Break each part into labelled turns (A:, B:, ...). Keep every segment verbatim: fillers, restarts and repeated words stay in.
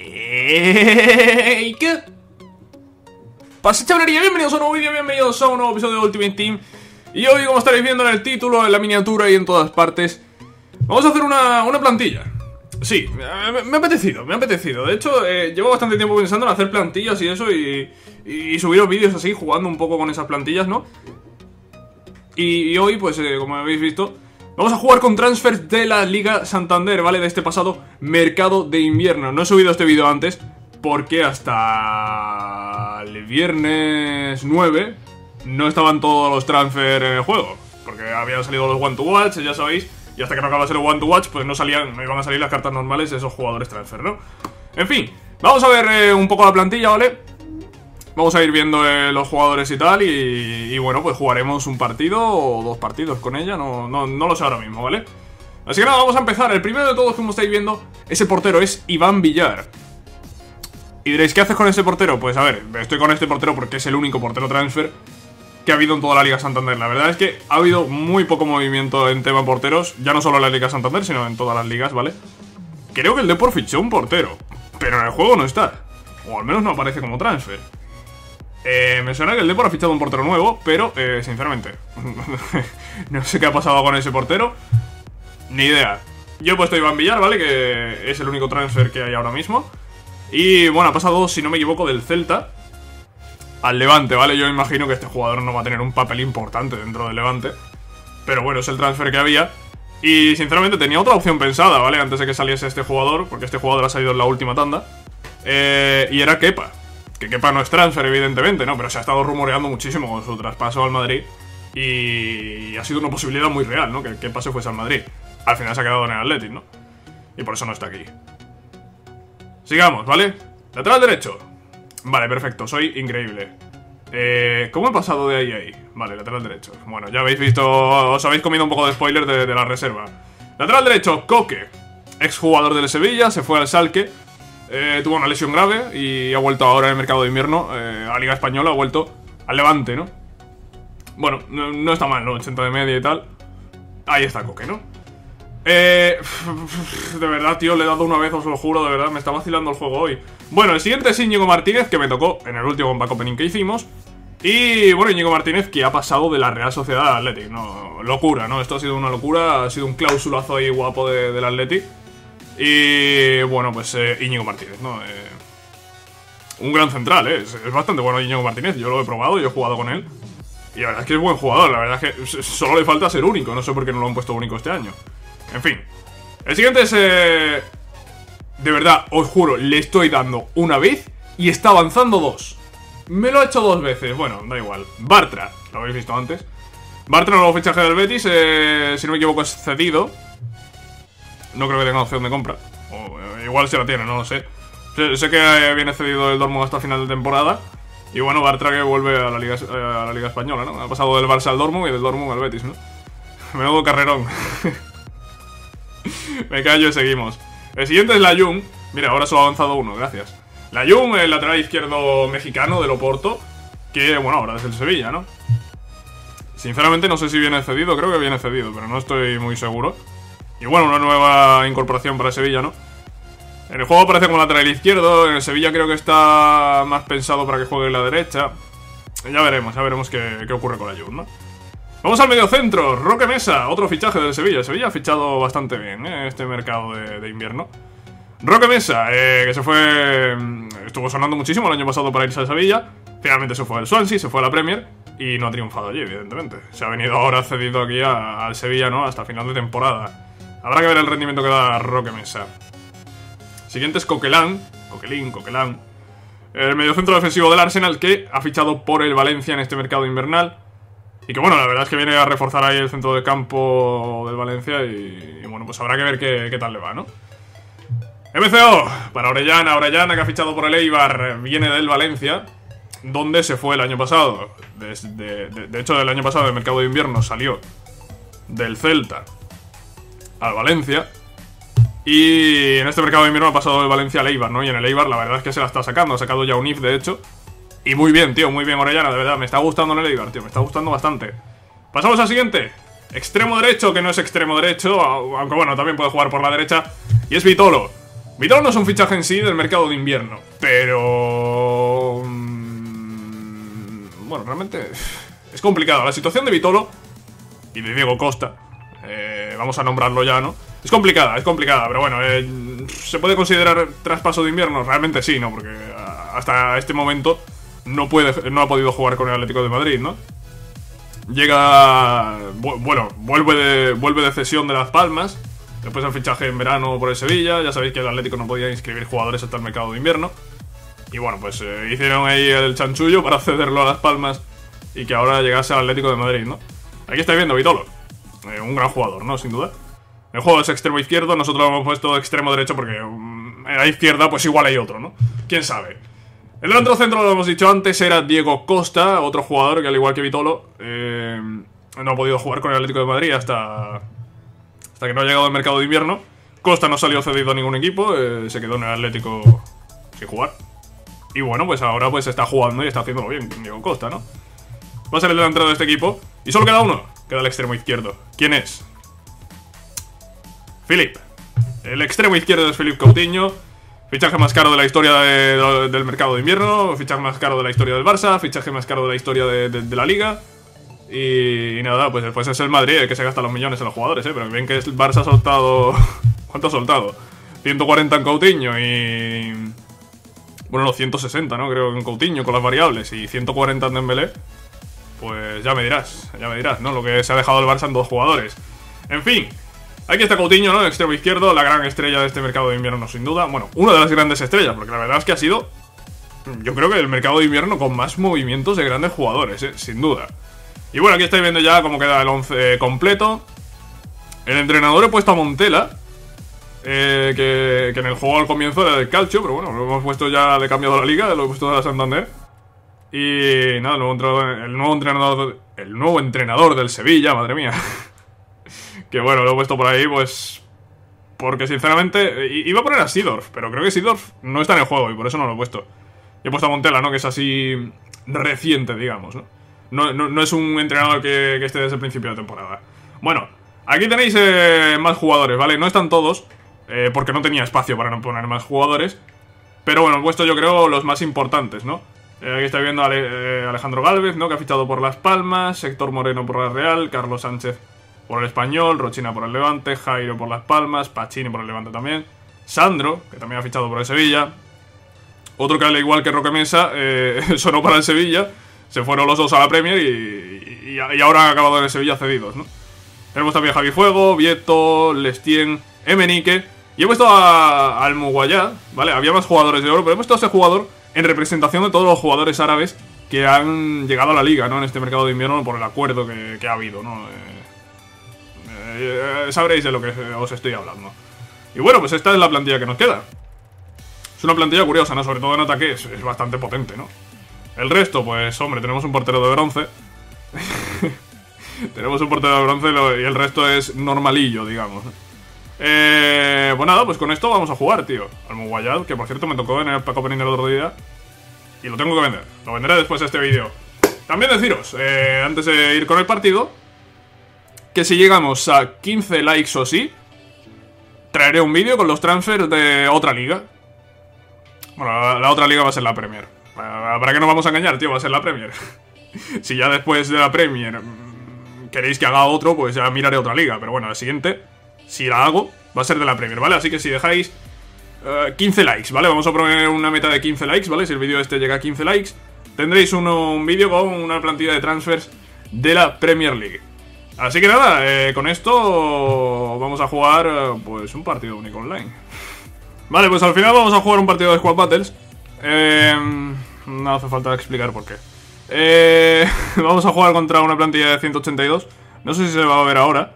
A: ¡Ey! ¿Qué pasa, chavalería? Bienvenidos a un nuevo vídeo, bienvenidos a un nuevo episodio de Ultimate Team. Y hoy, como estaréis viendo en el título, en la miniatura y en todas partes, vamos a hacer una, una plantilla. Sí, me, me ha apetecido, me ha apetecido. De hecho, eh, llevo bastante tiempo pensando en hacer plantillas y eso, y, y subiros vídeos así, jugando un poco con esas plantillas, ¿no? Y, y hoy, pues, eh, como habéis visto, vamos a jugar con transfers de la Liga Santander, ¿vale? De este pasado mercado de invierno. No he subido este vídeo antes porque hasta el viernes nueve no estaban todos los transfers en el juego, porque habían salido los One to Watch, ya sabéis, y hasta que no acabase el One to Watch, pues no salían, no iban a salir las cartas normales de esos jugadores transfer, ¿no? En fin, vamos a ver eh, un poco la plantilla, ¿vale? Vamos a ir viendo eh, los jugadores y tal, y, y bueno, pues jugaremos un partido o dos partidos con ella, no, no, no lo sé ahora mismo, ¿vale? Así que nada, vamos a empezar. El primero de todos, como estáis viendo, ese portero es Iván Villar. Y diréis, ¿qué haces con ese portero? Pues a ver, estoy con este portero porque es el único portero transfer que ha habido en toda la Liga Santander. La verdad es que ha habido muy poco movimiento en tema porteros, ya no solo en la Liga Santander, sino en todas las ligas, ¿vale? Creo que el Depor fichó un portero, pero en el juego no está, o al menos no aparece como transfer. Eh, me suena que el Depor ha fichado un portero nuevo, pero, eh, sinceramente, no sé qué ha pasado con ese portero, ni idea. Yo he puesto a Iván Villar, ¿vale? Que es el único transfer que hay ahora mismo. Y bueno, ha pasado, si no me equivoco, del Celta al Levante, ¿vale? Yo imagino que este jugador no va a tener un papel importante dentro del Levante, pero bueno, es el transfer que había. Y sinceramente tenía otra opción pensada, ¿vale? Antes de que saliese este jugador, porque este jugador ha salido en la última tanda, eh, y era Kepa. Que Kepa no es transfer, evidentemente, ¿no? Pero se ha estado rumoreando muchísimo con su traspaso al Madrid, y ha sido una posibilidad muy real, ¿no? Que Kepa se fuese al Madrid. Al final se ha quedado en el Athletic, ¿no? Y por eso no está aquí. Sigamos, ¿vale? Lateral derecho. Vale, perfecto, soy increíble. Eh, ¿Cómo he pasado de ahí a ahí? Vale, lateral derecho. Bueno, ya habéis visto, os habéis comido un poco de spoiler de, de la reserva. Lateral derecho, Coque. Exjugador del Sevilla, se fue al Schalke. Eh, tuvo una lesión grave y ha vuelto ahora en el mercado de invierno eh, a Liga Española, ha vuelto al Levante, ¿no? Bueno, no, no está mal, ¿no? ochenta de media y tal. Ahí está Coque, ¿no? Eh, de verdad, tío, le he dado una vez, os lo juro, de verdad, me está vacilando el juego hoy. Bueno, el siguiente es Íñigo Martínez, que me tocó en el último pack opening que hicimos. Y bueno, Íñigo Martínez, que ha pasado de la Real Sociedad al Athletic, no, locura, ¿no? Esto ha sido una locura, ha sido un clausulazo ahí guapo de, del Athletic. Y bueno, pues eh, Íñigo Martínez, ¿no? Eh, un gran central, ¿eh? Es, es bastante bueno Íñigo Martínez, yo lo he probado, yo he jugado con él. Y la verdad es que es buen jugador, la verdad es que solo le falta ser único, no sé por qué no lo han puesto único este año. En fin, el siguiente es... Eh, de verdad, os juro, le estoy dando una vez y está avanzando dos. Me lo ha hecho dos veces, bueno, da igual. Bartra, lo habéis visto antes. Bartra, nuevo fichaje del Betis, eh, si no me equivoco es cedido. No creo que tenga opción de compra, o eh, igual se la tiene, no lo sé. Sé, sé que eh, viene cedido el Dortmund hasta final de temporada. Y bueno, Bartra que vuelve a la Liga, eh, a la Liga Española, ¿no? Ha pasado del Barça al Dortmund y del Dortmund al Betis, ¿no? Menudo carrerón. Me callo y seguimos. El siguiente es Layún. Mira, ahora solo ha avanzado uno, gracias. Layún, el lateral izquierdo mexicano del Oporto, que bueno, ahora es el Sevilla, ¿no? Sinceramente no sé si viene cedido, creo que viene cedido, pero no estoy muy seguro. Y bueno, una nueva incorporación para Sevilla, ¿no? En el juego aparece como lateral izquierdo, en el Sevilla creo que está más pensado para que juegue en la derecha. Ya veremos, ya veremos qué, qué ocurre con Layún, ¿no? Vamos al mediocentro, Roque Mesa, otro fichaje del Sevilla. Sevilla ha fichado bastante bien, ¿eh? Este mercado de, de invierno. Roque Mesa, eh, que se fue... Estuvo sonando muchísimo el año pasado para irse al Sevilla. Finalmente se fue al Swansea, se fue a la Premier y no ha triunfado allí, evidentemente. Se ha venido ahora cedido aquí a, al Sevilla, ¿no? Hasta final de temporada. Habrá que ver el rendimiento que da Roque Mesa. Siguiente es Coquelin, Coquelin, Coquelin. El mediocentro defensivo del Arsenal, que ha fichado por el Valencia en este mercado invernal. Y que bueno, la verdad es que viene a reforzar ahí el centro de campo del Valencia y, y bueno, pues habrá que ver qué, qué tal le va, ¿no? M C O, para Orellana, Orellana que ha fichado por el Eibar, viene del Valencia, donde se fue el año pasado. Desde, de, de hecho, el año pasado, el mercado de invierno, salió del Celta al Valencia. Y en este mercado de invierno ha pasado del Valencia al Eibar, ¿no? Y en el Eibar la verdad es que se la está sacando, ha sacado ya un I F, de hecho. Y muy bien, tío, muy bien Orellana, de verdad, me está gustando en el Eibar, tío, me está gustando bastante. Pasamos al siguiente. Extremo derecho, que no es extremo derecho, aunque bueno, también puede jugar por la derecha. Y es Vitolo. Vitolo no es un fichaje en sí del mercado de invierno, pero... Bueno, realmente es complicado. La situación de Vitolo y de Diego Costa, eh, vamos a nombrarlo ya, ¿no? Es complicada, es complicada, pero bueno, eh, ¿se puede considerar traspaso de invierno? Realmente sí, ¿no? Porque hasta este momento no, puede, no ha podido jugar con el Atlético de Madrid, ¿no? Llega... Bueno, vuelve de, vuelve de cesión de Las Palmas. Después del fichaje en verano por el Sevilla. Ya sabéis que el Atlético no podía inscribir jugadores hasta el mercado de invierno. Y bueno, pues eh, hicieron ahí el chanchullo para cederlo a Las Palmas y que ahora llegase al Atlético de Madrid, ¿no? Aquí estáis viendo Vitolo, eh, un gran jugador, ¿no? Sin duda. El juego es extremo izquierdo, nosotros lo hemos puesto extremo derecho porque um, en la izquierda pues igual hay otro, ¿no? ¿Quién sabe? El delantero centro, lo hemos dicho antes, era Diego Costa, otro jugador que al igual que Vitolo eh, no ha podido jugar con el Atlético de Madrid hasta... Hasta que no ha llegado al mercado de invierno. Costa no salió cedido a ningún equipo, eh, se quedó en el Atlético sin jugar. Y bueno, pues ahora pues está jugando y está haciéndolo bien, Diego Costa, ¿no? Va a ser el delantero de este equipo. Y solo queda uno, queda el extremo izquierdo. ¿Quién es? Philip. El extremo izquierdo es Philip Coutinho. Fichaje más caro de la historia de, de, del mercado de invierno. Fichaje más caro de la historia del Barça. Fichaje más caro de la historia de, de, de la Liga. Y, y nada, pues después es el Madrid el que se gasta los millones en los jugadores, ¿eh? Pero bien que el Barça ha soltado... ¿Cuánto ha soltado? ciento cuarenta en Coutinho y... Bueno, los ciento sesenta, ¿no? Creo que en Coutinho con las variables y ciento cuarenta en Dembélé. Pues ya me dirás, ya me dirás, ¿no? Lo que se ha dejado el Barça en dos jugadores. En fin, aquí está Coutinho, ¿no? El extremo izquierdo, la gran estrella de este mercado de invierno, sin duda. Bueno, una de las grandes estrellas, porque la verdad es que ha sido... Yo creo que el mercado de invierno con más movimientos de grandes jugadores, ¿eh? Sin duda. Y bueno, aquí estáis viendo ya cómo queda el once completo. El entrenador he puesto a Montella, eh, que, que en el juego al comienzo era del Calcio, pero bueno, lo hemos puesto ya, le he cambiado la liga, lo he puesto a Santander. Y nada, el nuevo entrenador, el nuevo entrenador, el nuevo entrenador del Sevilla, madre mía. Que bueno, lo he puesto por ahí, pues... Porque sinceramente, iba a poner a Seedorf, pero creo que Seedorf no está en el juego y por eso no lo he puesto. Y he puesto a Montella, ¿no? Que es así reciente, digamos, ¿no? No, no, no es un entrenador que, que esté desde el principio de temporada. Bueno, aquí tenéis eh, más jugadores, ¿vale? No están todos, eh, porque no tenía espacio para no poner más jugadores. Pero bueno, he puesto yo creo los más importantes, ¿no? Eh, aquí estáis viendo a Ale, eh, Alejandro Gálvez, ¿no? Que ha fichado por Las Palmas, Héctor Moreno por la Real, Carlos Sánchez por el Español, Rochina por el Levante, Jairo por Las Palmas, Pacini por el Levante también, Sandro, que también ha fichado por el Sevilla. Otro que al igual que Roque Mesa, eh, sonó para el Sevilla. Se fueron los dos a la Premier y, y, y ahora han acabado en el Sevilla cedidos, ¿no? Tenemos también a Javi Fuego, Vieto, Lestien, Emenique. Y he puesto a, a Al-Muwayad, ¿vale? Había más jugadores de oro, pero he puesto a ese jugador en representación de todos los jugadores árabes que han llegado a la liga, ¿no? En este mercado de invierno por el acuerdo que, que ha habido, ¿no? Eh, eh, sabréis de lo que os estoy hablando. Y bueno, pues esta es la plantilla que nos queda. Es una plantilla curiosa, ¿no? Sobre todo en ataque es, es bastante potente, ¿no? El resto, pues, hombre, tenemos un portero de bronce. Tenemos un portero de bronce y el resto es normalillo, digamos. Eh, pues nada, pues con esto vamos a jugar, tío. Al-Muwayad, que por cierto me tocó en el pack opening el otro día. Y lo tengo que vender. Lo venderé después de este vídeo. También deciros, eh, antes de ir con el partido, que si llegamos a quince likes o sí, traeré un vídeo con los transfers de otra liga. Bueno, la, la otra liga va a ser la Premier. ¿Para qué nos vamos a engañar, tío? Va a ser la Premier. Si ya después de la Premier queréis que haga otro, pues ya miraré otra liga. Pero bueno, la siguiente, si la hago, va a ser de la Premier, ¿vale? Así que si dejáis uh, quince likes, ¿vale? Vamos a poner una meta de quince likes, ¿vale? Si el vídeo este llega a quince likes, tendréis uno, un vídeo con una plantilla de transfers de la Premier League. Así que nada, eh, con esto vamos a jugar uh, pues un partido único online. Vale, pues al final vamos a jugar un partido de Squad Battles. Eh, no hace falta explicar por qué. Eh, vamos a jugar contra una plantilla de ciento ochenta y dos. No sé si se va a ver ahora.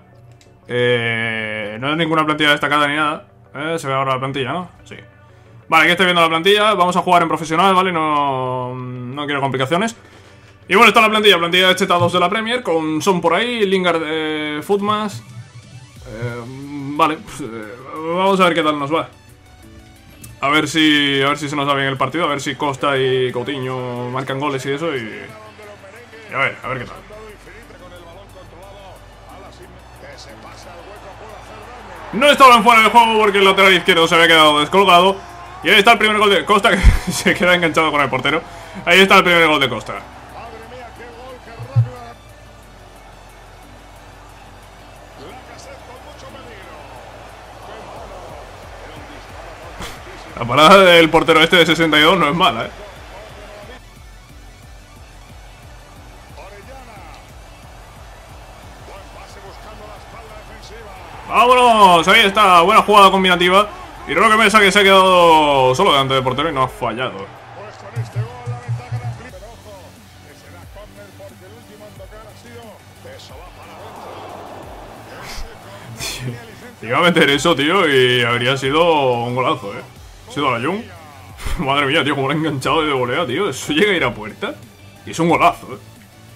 A: Eh, no es ninguna plantilla destacada ni nada. Eh, se ve ahora la plantilla, ¿no? Sí. Vale, aquí estoy viendo la plantilla. Vamos a jugar en profesional, ¿vale? No, no quiero complicaciones. Y bueno, está la plantilla. Plantilla de chetados de la Premier. Con Son por ahí, Lingard, eh, Footmas. eh, Vale, pues, eh, vamos a ver qué tal nos va. A ver si a ver si se nos da bien el partido, a ver si Costa y Coutinho marcan goles y eso y, y a ver, a ver qué tal. No estaba en fuera de juego porque el lateral izquierdo se había quedado descolgado. Y ahí está el primer gol de Costa, que se queda enganchado con el portero. Ahí está el primer gol de Costa. La parada del portero este de sesenta y dos no es mala, eh. ¡Vámonos! Ahí está, buena jugada combinativa. Y creo que Mesa que se ha quedado solo delante del portero y no ha fallado. Iba a meter eso, tío, y habría sido un golazo, eh. Ha sido la Jung. Madre mía, tío, como lo ha enganchado de volea, tío. Eso llega a ir a puerta. Y es un golazo, eh.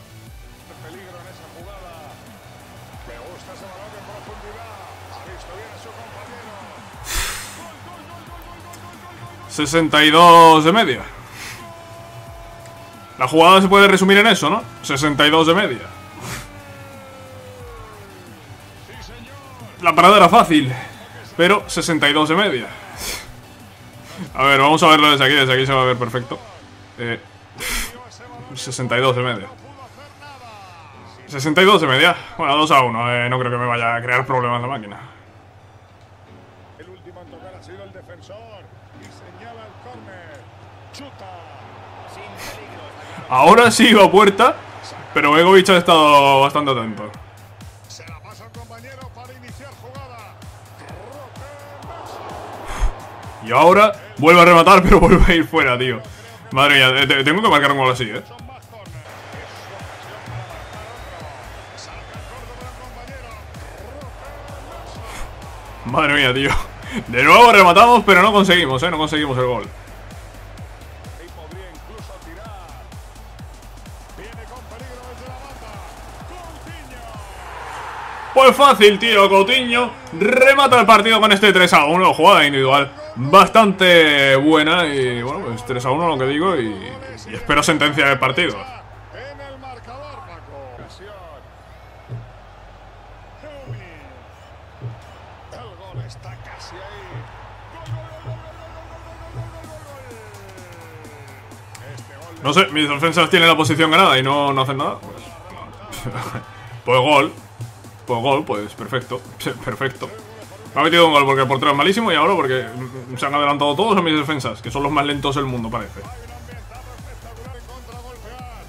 A: sesenta y dos de media. La jugada se puede resumir en eso, ¿no? sesenta y dos de media. La parada era fácil, pero sesenta y dos de media. A ver, vamos a verlo desde aquí. Desde aquí se va a ver perfecto. eh, sesenta y dos de media. sesenta y dos de media. Bueno, dos a uno. eh, No creo que me vaya a crear problemas la máquina.
B: El último en tocar ha sido el defensor. Y señala el córner. Chuta. Sin peligro.
A: Ahora sí iba a puerta, pero Begovic ha estado bastante atento.
B: Se la pasa al compañero para iniciar jugada.
A: Y ahora vuelve a rematar, pero vuelve a ir fuera, tío. Madre mía, te- tengo que marcar un gol así, eh.
B: Son más córner. Es su ocasión para marcar otro. Saca el corto para el compañero.
A: Madre mía, tío. De nuevo rematamos, pero no conseguimos, eh. No conseguimos el gol.
B: Y podría incluso tirar. Viene con peligro desde la banda. Coutinho.
A: Pues fácil, tío. Coutinho remata el partido con este tres a uno. Jugada individual bastante buena. Y bueno, pues tres a uno lo que digo. Y, y espero sentencia del partido.
B: En el marcador, Paco. Ocasión. Heung-min. El gol está casi ahí. Gol, gol, gol, gol, gol, gol, gol, gol, gol. Este gol.
A: No sé, mis defensas tienen la posición ganada y no, no hacen nada. Pues, pues gol. Pues gol, pues perfecto. Perfecto. Me ha metido un gol porque el portero es malísimo y ahora porque se han adelantado todos a mis defensas, que son los más lentos del mundo, parece.
B: Hay un ambientazo espectacular en contragolpear.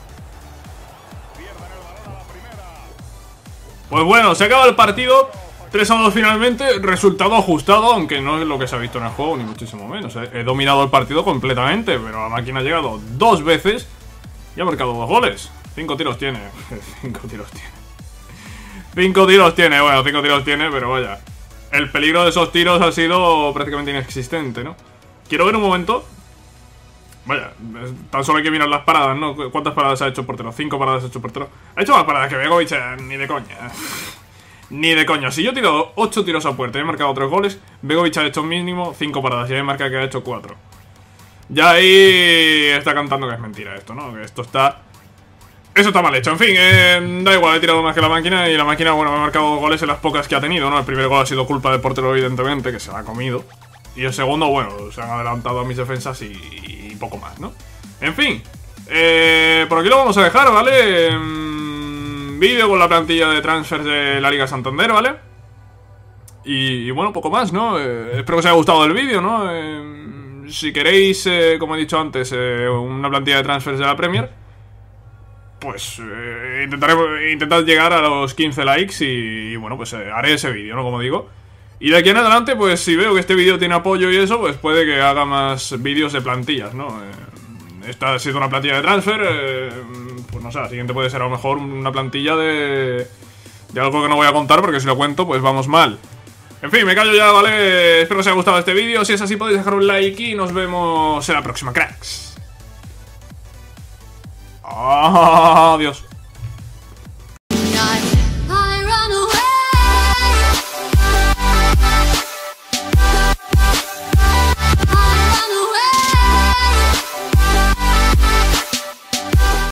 B: Pierden el balón a la primera.
A: Pues bueno, se acaba el partido. tres a dos finalmente, resultado ajustado, aunque no es lo que se ha visto en el juego, ni muchísimo menos. He, he dominado el partido completamente, pero la máquina ha llegado dos veces y ha marcado dos goles. Cinco tiros tiene. Cinco tiros tiene. Cinco tiros tiene, bueno, cinco tiros tiene, pero vaya. El peligro de esos tiros ha sido prácticamente inexistente, ¿no? Quiero ver un momento. Vaya, tan solo hay que mirar las paradas, ¿no? ¿Cuántas paradas ha hecho el portero? Cinco paradas ha hecho el portero. Ha hecho más paradas que Begovic, eh, ni de coña. Ni de coña. Si yo tiro ocho tiros a puerta y he marcado tres goles, Begovic ha hecho mínimo cinco paradas y hay marca que ha hecho cuatro. Ya ahí está cantando que es mentira esto, ¿no? Que esto está... Eso está mal hecho. En fin, eh, da igual, he tirado más que la máquina y la máquina, bueno, me ha marcado goles en las pocas que ha tenido, ¿no? El primer gol ha sido culpa del portero, evidentemente, que se la ha comido. Y el segundo, bueno, se han adelantado a mis defensas y, y poco más, ¿no? En fin, eh, por aquí lo vamos a dejar, ¿vale? Mm, vídeo con la plantilla de transfers de la Liga Santander, ¿vale? Y, y bueno, poco más, ¿no? Eh, espero que os haya gustado el vídeo, ¿no? Eh, si queréis, eh, como he dicho antes, eh, una plantilla de transfers de la Premier, pues eh, intentaré intentar llegar a los quince likes y, y bueno, pues eh, haré ese vídeo, ¿no? Como digo. Y de aquí en adelante, pues si veo que este vídeo tiene apoyo y eso, pues puede que haga más vídeos de plantillas, ¿no? Eh, esta ha sido una plantilla de transfer, eh, pues no sé, la siguiente puede ser a lo mejor una plantilla de, de algo que no voy a contar, porque si lo cuento, pues vamos mal. En fin, me callo ya, ¿vale? Espero que os haya gustado este vídeo. Si es así, podéis dejar un like y nos vemos en la próxima, cracks. Adiós.